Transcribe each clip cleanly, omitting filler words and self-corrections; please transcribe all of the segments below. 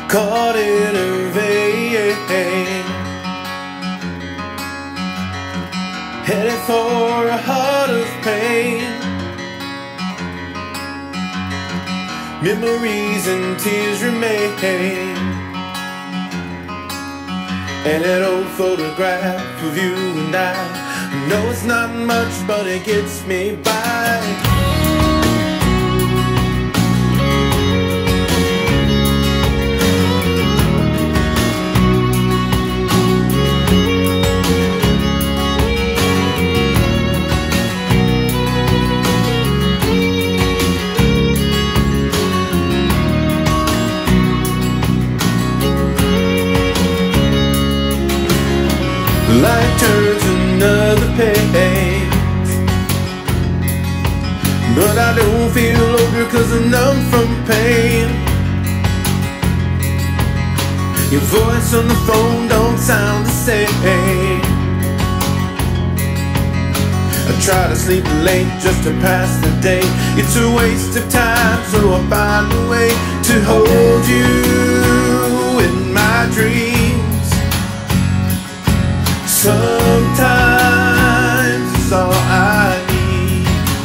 caught in a vein, headed for a heart of pain. Memories and tears remain, and that old photograph of you and I know it's not much, but it gets me by. Life turns another page, but I don't feel older 'cause I'm numb from pain. Your voice on the phone don't sound the same. I try to sleep late just to pass the day. It's a waste of time, so I find a way to hold you in my dreams. Sometimes it's all I need.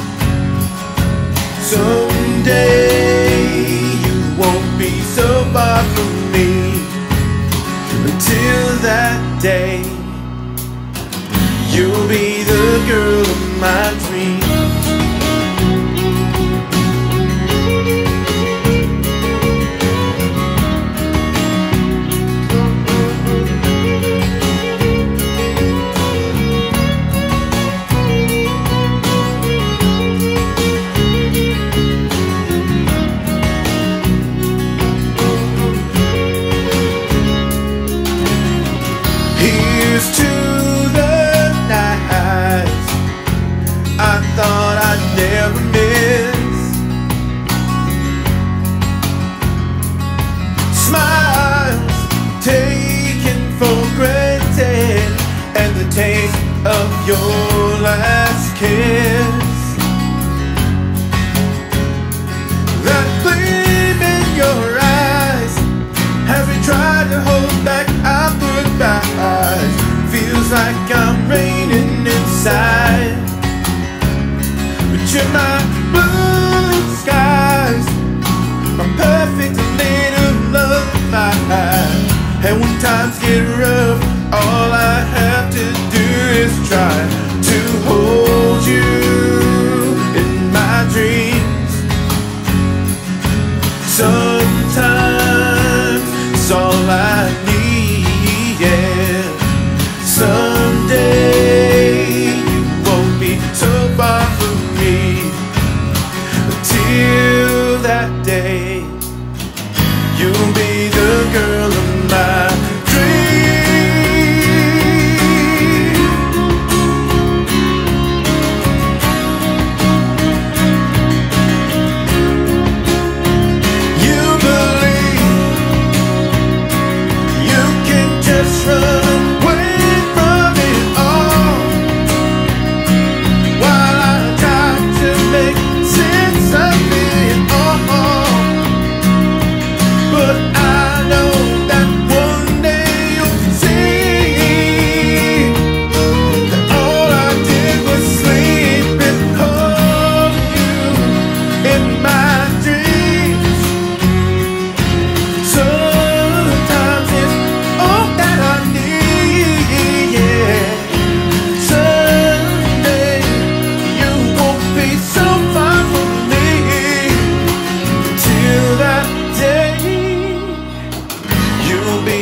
Someday you won't be so far from me. Until that day, you'll be the girl of my dreams. Here's to the nights I thought I'd never miss. Smiles taken for granted, and the taste of your last kiss. That gleam in your eyes, have you tried to hold back our goodbyes? Feels like I'm raining inside, but you're my blue skies, my perfect native lullaby. And when times get rough, all I have to do is try to hold you in my dreams. Sometimes it's all I need, yeah. Someday you won't be so far from me. Until that day, you'll be the girl of my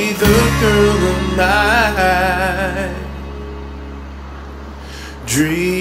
girl of my dreams.